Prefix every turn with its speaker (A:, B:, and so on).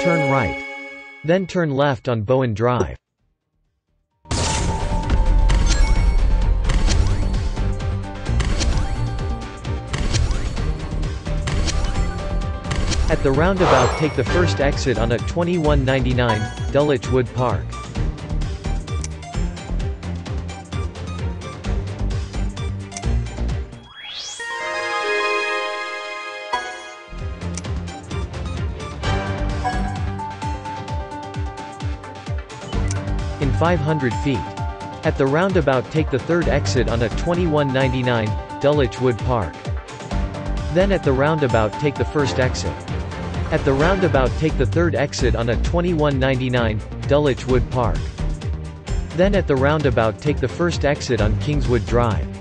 A: Turn right. Then turn left on Bowen Drive. At the roundabout, take the first exit on at 2199 Dulwich Wood Park. In 500 feet. At the roundabout, take the third exit on at 2199 Dulwich Wood Park. Then at the roundabout, take the first exit. At the roundabout, take the third exit on at 2199 Dulwich Wood Park. Then at the roundabout, take the first exit on Kingswood Drive.